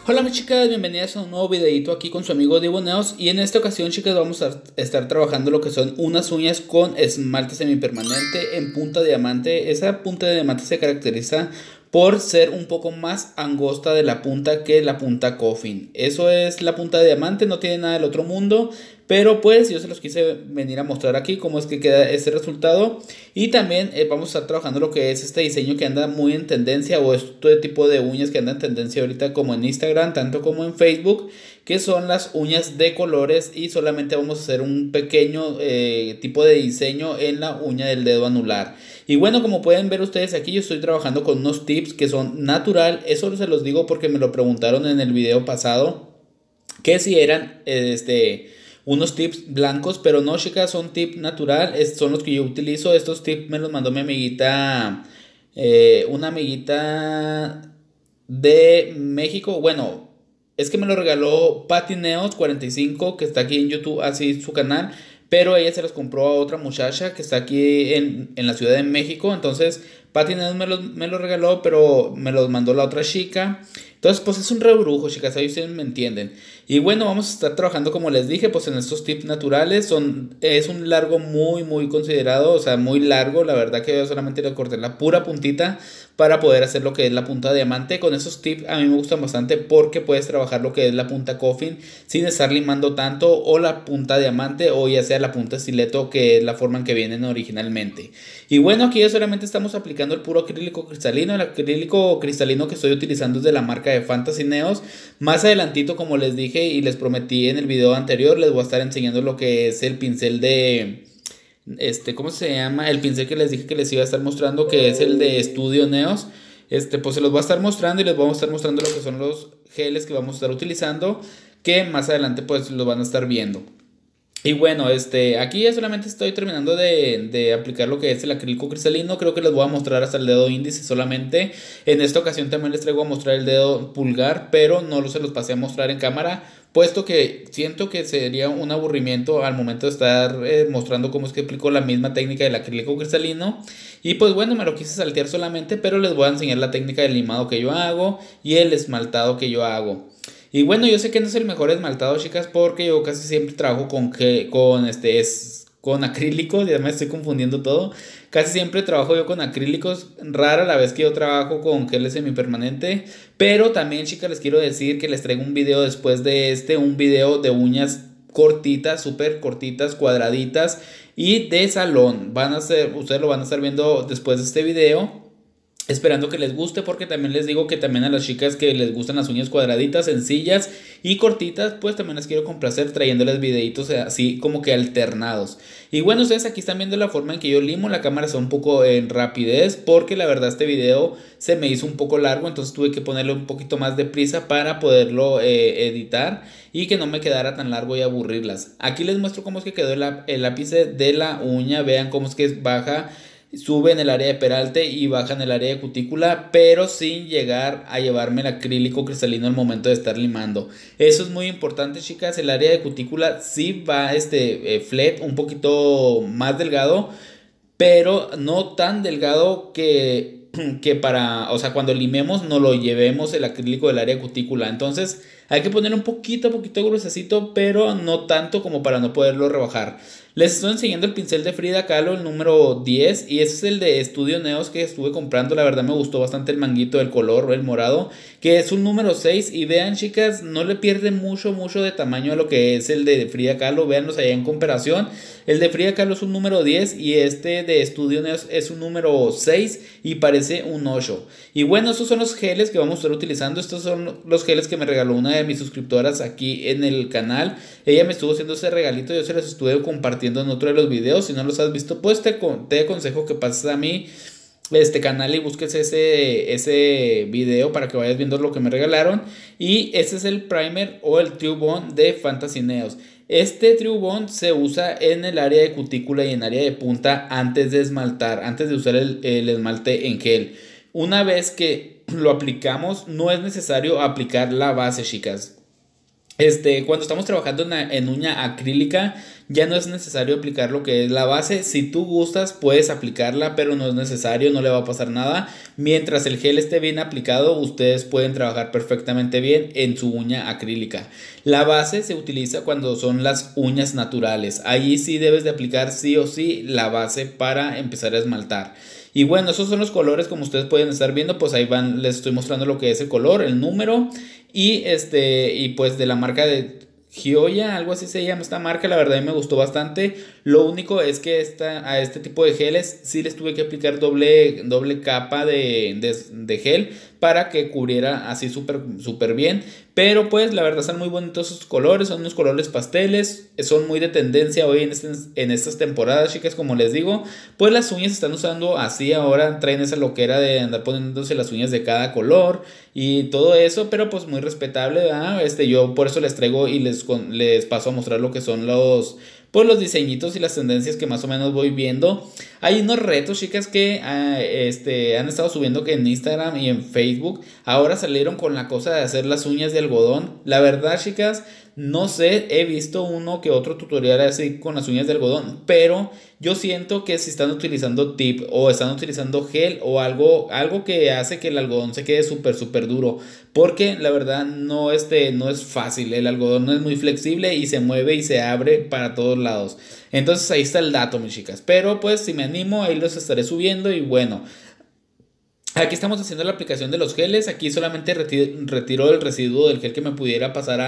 Hola mis chicas, bienvenidas a un nuevo videito aquí con su amigo Diego Neos. Y en esta ocasión, chicas, vamos a estar trabajando lo que son unas uñas con esmalte semipermanente en punta diamante. Esa punta de diamante se caracteriza por ser un poco más angosta de la punta que la punta coffin. Eso es la punta de diamante, no tiene nada del otro mundo. Pero pues yo se los quise venir a mostrar aquí cómo es que queda este resultado. Y también vamos a estar trabajando lo que es este diseño que anda muy en tendencia, o este tipo de uñas que anda en tendencia ahorita como en Instagram, tanto como en Facebook, que son las uñas de colores. Y solamente vamos a hacer un pequeño tipo de diseño en la uña del dedo anular. Y bueno, como pueden ver ustedes aquí, yo estoy trabajando con unos tips que son natural. Eso se los digo porque me lo preguntaron en el video pasado, que si eran unos tips blancos, pero no, chicas, son tips natural, son los que yo utilizo. Estos tips me los mandó mi amiguita, una amiguita de México. Bueno, es que me lo regaló Patineos45, que está aquí en YouTube, así su canal. Pero ella se los compró a otra muchacha que está aquí en la Ciudad de México. Entonces, Patineos me los regaló, pero me los mandó la otra chica. Entonces, pues es un rebrujo, chicas, ahí ustedes me entienden. Y bueno, vamos a estar trabajando, como les dije, pues en estos tips naturales. Es un largo muy considerado, o sea, muy largo. La verdad que yo solamente le corté la pura puntita para poder hacer lo que es la punta de diamante. Con esos tips a mí me gustan bastante porque puedes trabajar lo que es la punta coffin sin estar limando tanto, o la punta diamante, o ya sea la punta estileto, que es la forma en que vienen originalmente. Y bueno, aquí ya solamente estamos aplicando el puro acrílico cristalino. El acrílico cristalino que estoy utilizando es de la marca de Fantasy Neos. Más adelantito, como les dije y les prometí en el video anterior, les voy a estar enseñando lo que es el pincel de ¿cómo se llama? El pincel que les dije que les iba a estar mostrando, que es el de Studio Neos. Pues se los voy a estar mostrando, y les vamos a estar mostrando lo que son los geles que vamos a estar utilizando, que más adelante pues los van a estar viendo. Y bueno, aquí ya solamente estoy terminando de aplicar lo que es el acrílico cristalino. Creo que les voy a mostrar hasta el dedo índice solamente. En esta ocasión también les traigo a mostrar el dedo pulgar, pero no se los pasé a mostrar en cámara, puesto que siento que sería un aburrimiento al momento de estar mostrando cómo es que aplico la misma técnica del acrílico cristalino. Y pues bueno, me lo quise saltear solamente, pero les voy a enseñar la técnica del limado que yo hago y el esmaltado que yo hago. Y bueno, yo sé que no es el mejor esmaltado, chicas, porque yo casi siempre trabajo con acrílicos. Ya me estoy confundiendo todo. Casi siempre trabajo yo con acrílicos. Rara la vez que yo trabajo con geles semipermanente. Pero también, chicas, les quiero decir que les traigo un video después de un video de uñas cortitas, súper cortitas, cuadraditas y de salón. Ustedes lo van a estar viendo después de este video, esperando que les guste, porque también les digo que también a las chicas que les gustan las uñas cuadraditas, sencillas y cortitas, pues también las quiero complacer trayéndoles videitos así como que alternados. Y bueno, ustedes aquí están viendo la forma en que yo limo. La cámara está un poco en rapidez porque la verdad este video se me hizo un poco largo, entonces tuve que ponerle un poquito más de prisa para poderlo editar y que no me quedara tan largo y aburrirlas. Aquí les muestro cómo es que quedó el ápice de la uña. Vean cómo es que baja, sube en el área de peralte y baja en el área de cutícula, pero sin llegar a llevarme el acrílico cristalino al momento de estar limando. Eso es muy importante, chicas. El área de cutícula sí va flat, un poquito más delgado, pero no tan delgado que para, o sea, cuando limemos no lo llevemos el acrílico del área de cutícula. Entonces hay que poner un poquito gruesecito, pero no tanto como para no poderlo rebajar. Les estoy enseñando el pincel de Frida Kahlo, el número 10, y ese es el de Studio Neos que estuve comprando. La verdad me gustó bastante el manguito, el color, el morado, que es un número 6. Y vean, chicas, no le pierde mucho de tamaño a lo que es el de Frida Kahlo. Veanlos allá en comparación. El de Frida Kahlo es un número 10 y este de Studio Neos es un número 6 y parece un 8. Y bueno, estos son los geles que vamos a estar utilizando. Estos son los geles que me regaló una de mis suscriptoras aquí en el canal. Ella me estuvo haciendo ese regalito, yo se los estuve compartiendo en otro de los videos. Si no los has visto, pues te aconsejo que pases a mi canal y busques ese video para que vayas viendo lo que me regalaron. Y ese es el primer o el True Bond de Fantasy Neos. Este True Bond se usa en el área de cutícula y en área de punta antes de esmaltar, antes de usar el esmalte en gel. Una vez que lo aplicamos, no es necesario aplicar la base, chicas. Cuando estamos trabajando en uña acrílica, ya no es necesario aplicar lo que es la base. Si tú gustas puedes aplicarla, pero no es necesario, no le va a pasar nada. Mientras el gel esté bien aplicado, ustedes pueden trabajar perfectamente bien en su uña acrílica. La base se utiliza cuando son las uñas naturales. Allí sí debes de aplicar sí o sí la base para empezar a esmaltar. Y bueno, esos son los colores como ustedes pueden estar viendo, pues ahí van, les estoy mostrando lo que es el color, el número y pues de la marca de Gioia, algo así se llama esta marca, la verdad a mí me gustó bastante. Lo único es que a este tipo de geles sí les tuve que aplicar doble capa de gel para que cubriera así súper bien. Pero pues la verdad están muy bonitos sus colores, son unos colores pasteles, son muy de tendencia hoy en estas temporadas, chicas, como les digo. Pues las uñas se están usando así ahora, traen esa loquera de andar poniéndose las uñas de cada color y todo eso, pero pues muy respetable, ¿verdad? Yo por eso les traigo y les paso a mostrar lo que son los diseñitos y las tendencias que más o menos voy viendo. Hay unos retos, chicas, que han estado subiendo que en Instagram y en Facebook. Ahora salieron con la cosa de hacer las uñas de algodón. La verdad, chicas, no sé, he visto uno que otro tutorial así con las uñas de algodón, pero yo siento que si están utilizando tip o están utilizando gel o algo que hace que el algodón se quede súper duro, porque la verdad no es fácil, el algodón no es muy flexible y se mueve y se abre para todos lados. Entonces ahí está el dato, mis chicas, pero pues si me animo ahí los estaré subiendo y bueno. Aquí estamos haciendo la aplicación de los geles. Aquí solamente retiro el residuo del gel que me pudiera pasar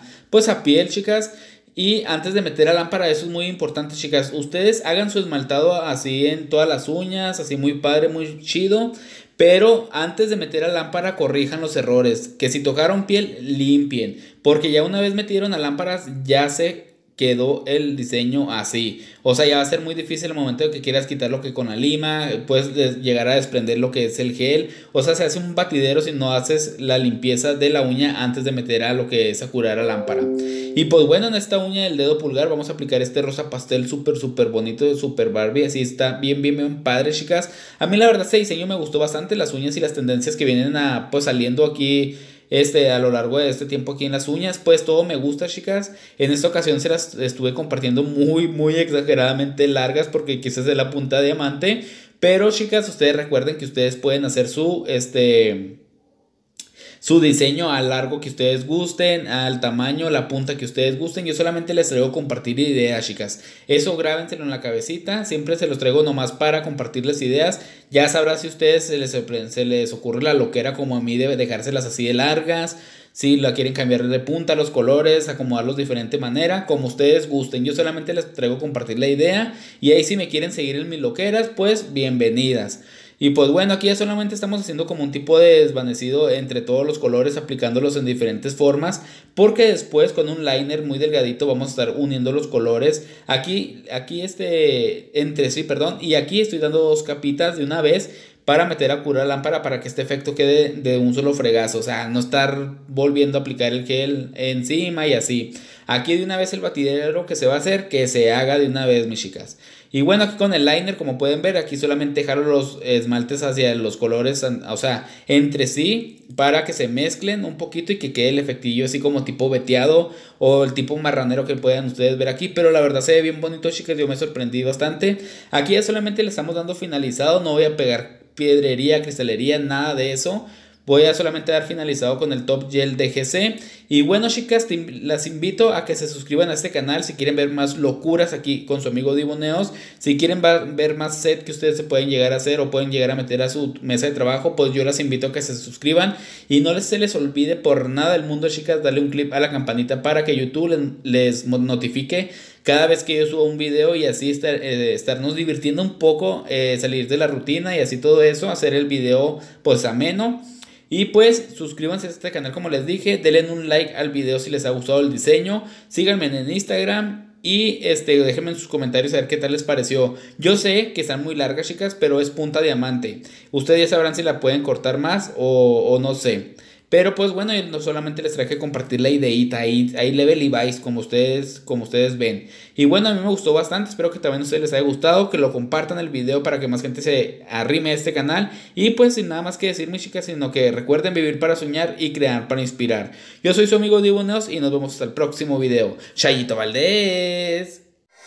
a piel, chicas. Y antes de meter a lámpara, eso es muy importante, chicas. Ustedes hagan su esmaltado así en todas las uñas, así muy padre, muy chido. Pero antes de meter a lámpara, corrijan los errores. Que si tocaron piel, limpien. Porque ya una vez metieron a lámparas, ya se quedó el diseño así. O sea, ya va a ser muy difícil el momento de que quieras quitar lo que con la lima, puedes llegar a desprender lo que es el gel. O sea, se hace un batidero si no haces la limpieza de la uña antes de meter a lo que es a curar a lámpara. Y pues bueno, en esta uña del dedo pulgar vamos a aplicar este rosa pastel súper bonito, súper Barbie. Así está bien padre, chicas. A mí la verdad este diseño me gustó bastante. Las uñas y las tendencias que vienen pues saliendo aquí a lo largo de este tiempo aquí en las uñas, pues todo me gusta, chicas. En esta ocasión se las estuve compartiendo muy exageradamente largas porque quizás de la punta de diamante, pero chicas, ustedes recuerden que ustedes pueden hacer su diseño al largo que ustedes gusten, al tamaño, la punta que ustedes gusten. Yo solamente les traigo compartir ideas, chicas. Eso grábenselo en la cabecita. Siempre se los traigo nomás para compartirles ideas. Ya sabrá si a ustedes se les ocurre la loquera como a mí de dejárselas así de largas. Si la quieren cambiar de punta, los colores, acomodarlos de diferente manera, como ustedes gusten. Yo solamente les traigo compartir la idea. Y ahí si me quieren seguir en mis loqueras, pues bienvenidas. Y pues bueno, aquí ya solamente estamos haciendo como un tipo de desvanecido entre todos los colores, aplicándolos en diferentes formas, porque después con un liner muy delgadito vamos a estar uniendo los colores aquí entre sí, perdón, y aquí estoy dando dos capitas de una vez para meter a curar lámpara para que este efecto quede de un solo fregazo, o sea, no estar volviendo a aplicar el gel encima y así. Aquí de una vez el batidero que se va a hacer, que se haga de una vez, mis chicas. Y bueno, aquí con el liner, como pueden ver, aquí solamente jalo los esmaltes hacia los colores, o sea, entre sí, para que se mezclen un poquito y que quede el efectillo así como tipo veteado o el tipo marranero que puedan ustedes ver aquí. Pero la verdad se ve bien bonito, chicas, yo me sorprendí bastante. Aquí ya solamente le estamos dando finalizado, no voy a pegar piedrería, cristalería, nada de eso. Voy a solamente dar finalizado con el Top Gel DGC. Y bueno, chicas, las invito a que se suscriban a este canal si quieren ver más locuras aquí con su amigo Diboneos. Si quieren ver más set que ustedes se pueden llegar a hacer o pueden llegar a meter a su mesa de trabajo, pues yo las invito a que se suscriban. Y no se les olvide por nada del mundo, chicas, darle un clip a la campanita para que YouTube les notifique cada vez que yo subo un video y así estarnos divirtiendo un poco, salir de la rutina y así todo eso, hacer el video pues ameno. Y pues suscríbanse a este canal como les dije, denle un like al video si les ha gustado el diseño, síganme en Instagram y déjenme en sus comentarios a ver qué tal les pareció. Yo sé que están muy largas, chicas, pero es punta diamante. Ustedes ya sabrán si la pueden cortar más o no sé. Pero pues bueno, no solamente les traje compartir la ideita, ahí level y vice como ustedes ven. Y bueno, a mí me gustó bastante, espero que también a ustedes les haya gustado, que lo compartan el video para que más gente se arrime a este canal. Y pues sin nada más que decir, mis chicas, sino que recuerden vivir para soñar y crear para inspirar. Yo soy su amigo Diboneos y nos vemos hasta el próximo video. Chayito Valdés.